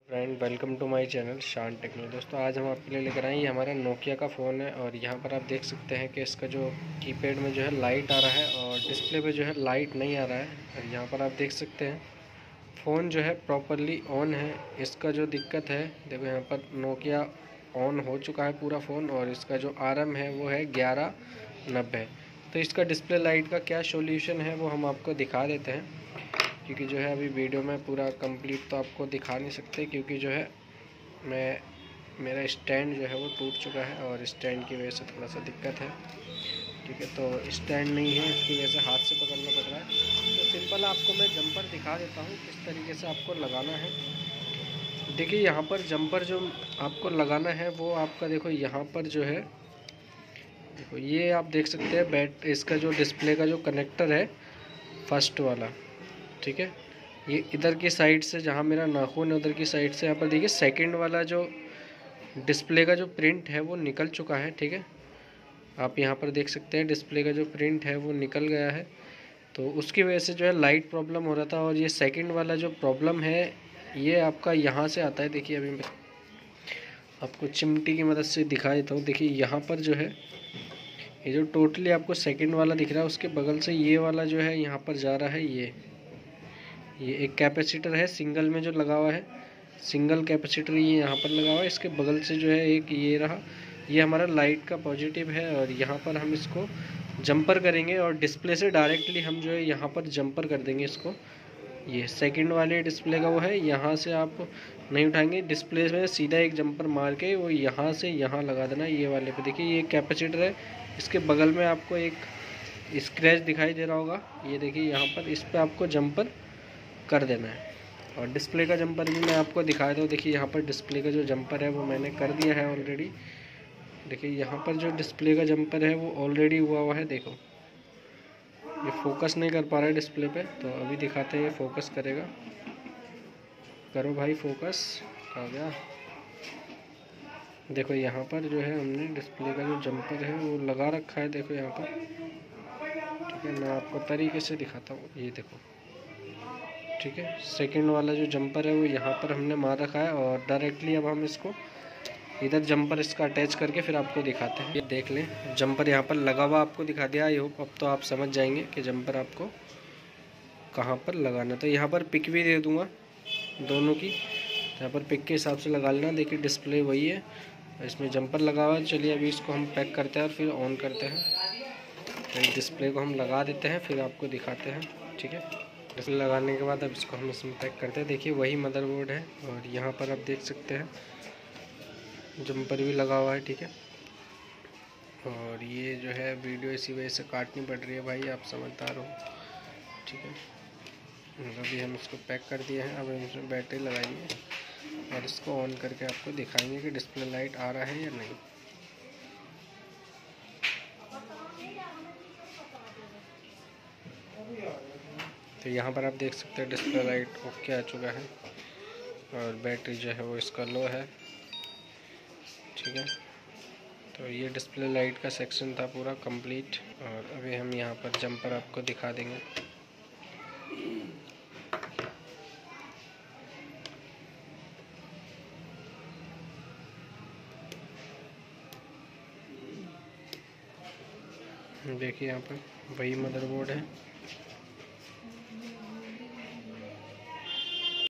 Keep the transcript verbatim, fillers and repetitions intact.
Friend, welcome to my channel Shan Techno. दोस्तों, आज हम आपके लिए लेकर आए हैं, ये हमारा नोकिया का फ़ोन है और यहाँ पर आप देख सकते हैं कि इसका जो कीपैड में जो है लाइट आ रहा है और डिस्प्ले पे जो है लाइट नहीं आ रहा है। और यहाँ पर आप देख सकते हैं फ़ोन जो है प्रॉपरली ऑन है। इसका जो दिक्कत है, देखो यहाँ पर नोकिया ऑन हो चुका है पूरा फ़ोन और इसका जो आर एम है वो है ग्यारह नब्बे। तो इसका डिस्प्ले लाइट का क्या सोल्यूशन है वो हम आपको दिखा देते हैं, क्योंकि जो है अभी वीडियो में पूरा कंप्लीट तो आपको दिखा नहीं सकते, क्योंकि जो है मैं मेरा स्टैंड जो है वो टूट चुका है और स्टैंड की वजह से थोड़ा सा दिक्कत है। ठीक है, तो स्टैंड नहीं है, इसकी वजह से हाथ से पकड़ना पड़ रहा है। तो सिंपल आपको मैं जंपर दिखा देता हूँ किस तरीके से आपको लगाना है। देखिए, यहाँ पर जंपर जो आपको लगाना है वो आपका, देखो यहाँ पर जो है, देखो ये आप देख सकते हैं बैट इसका जो डिस्प्ले का जो कनेक्टर है फर्स्ट वाला, ठीक है, ये इधर की साइड से, जहाँ मेरा नाखून है उधर की साइड से, यहाँ पर देखिए सेकंड वाला जो डिस्प्ले का जो प्रिंट है वो निकल चुका है। ठीक है, आप यहाँ पर देख सकते हैं डिस्प्ले का जो प्रिंट है वो निकल गया है। तो उसकी वजह से जो है लाइट प्रॉब्लम हो रहा था। और ये सेकंड वाला जो प्रॉब्लम है ये आपका यहाँ से आता है। देखिए, अभी मैं आपको चिमटी की मदद से दिखा देता हूँ। देखिए यहाँ पर जो है ये जो टोटली आपको सेकंड वाला दिख रहा है, उसके बगल से ये वाला जो है यहाँ पर जा रहा है। ये ये एक कैपेसिटर है सिंगल में जो लगा हुआ है, सिंगल कैपेसिटर ये यहाँ पर लगा हुआ है। इसके बगल से जो है एक ये रहा, ये हमारा लाइट का पॉजिटिव है। और यहाँ पर हम इसको जंपर करेंगे और डिस्प्ले से डायरेक्टली हम जो है यहाँ पर जंपर कर देंगे इसको। ये सेकंड वाले डिस्प्ले का वो है, यहाँ से आप नहीं उठाएंगे, डिस्प्ले में सीधा एक जंपर मार के वो यहाँ से यहाँ लगा देना। ये वाले पे देखिए ये कैपेसिटर है, इसके बगल में आपको एक स्क्रैच दिखाई दे रहा होगा, ये देखिए यहाँ पर, इस पर आपको जंपर कर देना है। और डिस्प्ले का जंपर भी मैं आपको दिखा दूँ। देखिए यहाँ पर डिस्प्ले का जो जंपर है वो मैंने कर दिया है ऑलरेडी। देखिए यहाँ पर जो डिस्प्ले का जंपर है वो ऑलरेडी हुआ हुआ है। देखो ये फोकस नहीं कर पा रहा है डिस्प्ले पे, तो अभी दिखाते हैं ये फोकस करेगा। करो भाई फोकस, आ गया। देखो यहाँ पर जो है हमने डिस्प्ले का जो जंपर है वो लगा रखा है। देखो यहाँ पर, ठीक है, मैं आपको तरीके से दिखाता हूँ। ये देखो, ठीक है, सेकंड वाला जो जंपर है वो यहाँ पर हमने मार रखा है और डायरेक्टली अब हम इसको इधर जंपर इसका अटैच करके फिर आपको दिखाते हैं। ये देख लें, जंपर यहाँ पर लगा हुआ आपको दिखा दिया। आई होप अब तो आप समझ जाएंगे कि जंपर आपको कहाँ पर लगाना। तो यहाँ पर पिक भी दे दूँगा दोनों की, यहाँ पर पिक के हिसाब से लगा लेना। देखिए डिस्प्ले वही है, इसमें जंपर लगा हुआ है। चलिए अभी इसको हम पैक करते हैं और फिर ऑन करते हैं। तो डिस्प्ले को हम लगा देते हैं, फिर आपको दिखाते हैं। ठीक है, डिस्प्ले लगाने के बाद अब इसको हम इसमें पैक करते हैं। देखिए वही मदरबोर्ड है और यहाँ पर आप देख सकते हैं जंपर भी लगा हुआ है। ठीक है, और ये जो है वीडियो इसी वजह से काटनी पड़ रही है भाई, आप समझदार हो। ठीक है, अभी हम इसको पैक कर दिए हैं। अब हम इसमें बैटरी लगाएंगे और इसको ऑन करके आपको दिखाएंगे कि डिस्प्ले लाइट आ रहा है या नहीं। तो यहाँ पर आप देख सकते हैं डिस्प्ले लाइट ओके आ चुका है और बैटरी जो है वो इसका लो है। ठीक है, तो ये डिस्प्ले लाइट का सेक्शन था पूरा कंप्लीट। और अभी हम यहाँ पर जंपर आपको दिखा देंगे। देखिए यहाँ पर वही मदरबोर्ड है।